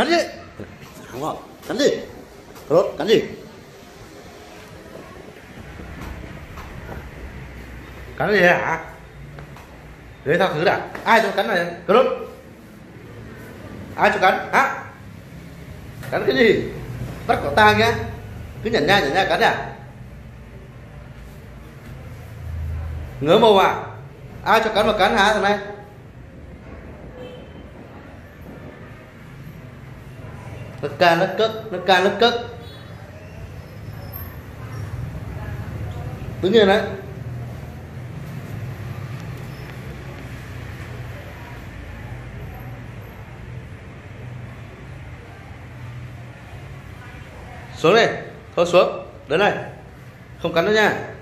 Cắn gì? Đúng rồi. Cắn gì? Rốt, cắn gì? Cắn gì hả? Đấy tao thử đã. Ai cho cắn này? Rốt. Ai cho cắn? Hả? Cắn cái gì? Bắt quả tang nhá. Cứ nhẩn nha cắn à? Ngứa mồm à? Ai cho cắn mà cắn hả thằng này? Nó can nó cất. Tự nhiên đấy. Xuống đây, thôi xuống. Đến này. Không cắn nữa nha.